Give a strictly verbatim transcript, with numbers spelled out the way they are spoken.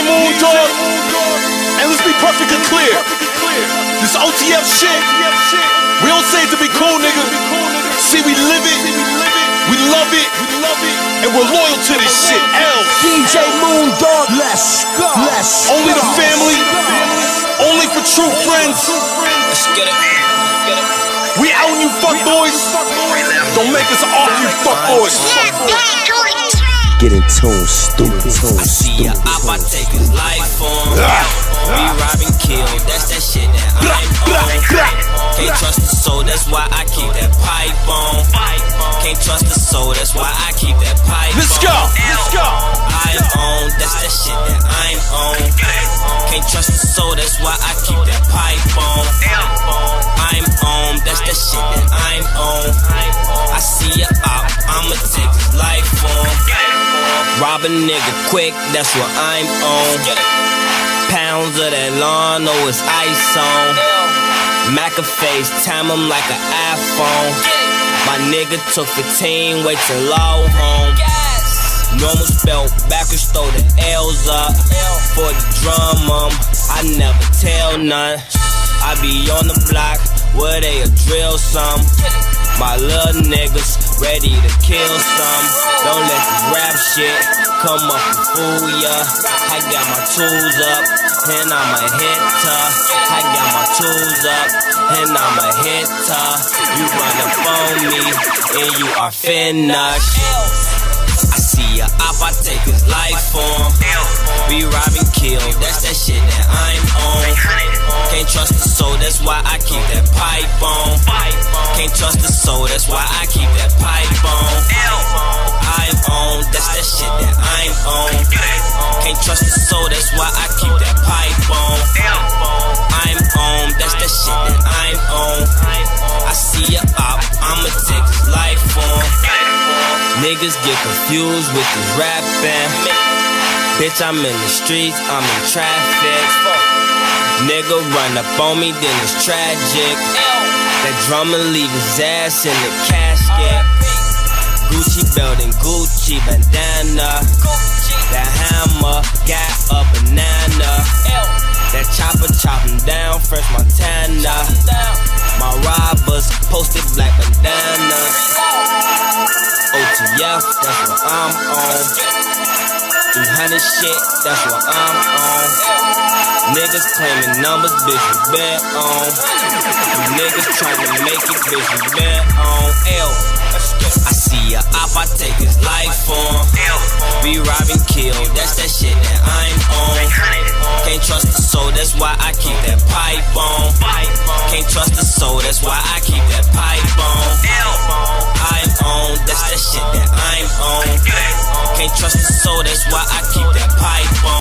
Moon Dog. And let's be perfectly clear. This O T F shit, we don't say it to be cool, nigga. See, we live it, we love it, and we're loyal to this shit. L. D J Moon Dog, let's go. Let's Only the family, only for true friends. Let's get it. Get it. We out you fuck boys. Don't make us off you fuck boys. Get in tune, stupid. I see ya up, I take his life on. We rob and kill, that's that shit that I'm on. Can't trust the soul, that's why I keep that pipe on. Can't trust the soul, that's why I keep that pipe on. Let's go, let's go. I'm on, that's that shit that I'm on. Can't trust the soul, that's why I keep that pipe on. I'm on, that's that shit that I'm on. I see ya up, I'ma take his life on. Rob a nigga quick, that's what I'm on. Pounds of that lawn, know it's ice on. Mac a face, time him like an iPhone. My nigga took fifteen, wait till low home. Normal spell, backwards throw the L's up. For the drum, um, I never tell none. I be on the block, where they a drill some. My little niggas ready to kill some. Don't let this rap shit come up and fool ya. I got my tools up, and I'm a hitter. I got my tools up, and I'm a hitter. You run up on me, and you are finished. I see ya up, I take his life on. We rob and kill, that's that shit that I'm on. Can't trust the soul, that's why I keep that pipe on. Can't trust the soul, that's why I keep that pipe on. I'm on, that's that shit that I'm on. Can't trust the soul, that's why I keep that pipe on. I'm on, that's that shit that I'm on. I see ya up, I'ma take his life on. Niggas get confused with this rapping. Bitch, I'm in the streets, I'm in traffic. Nigga run up on me, then it's tragic. That drummer leave his ass in the casket. Gucci belt and Gucci bandana. That hammer got a banana. That chopper chop him down, Fresh Montana. My robbers posted black bandanas. O T F, that's what I'm on. three hundred shit, that's what I'm on. Niggas claiming numbers, bitch, we been on. You niggas trying to make it, bitch, we been on. L, I see ya up, I take his life on. We rob and kill, that's that shit that I'm on. Can't trust the soul, that's why I keep that pipe on. Can't trust the soul, that's why I keep that pipe on. I'm on, that's that shit that I'm on. Can't trust the soul, that's why I keep that pipe on.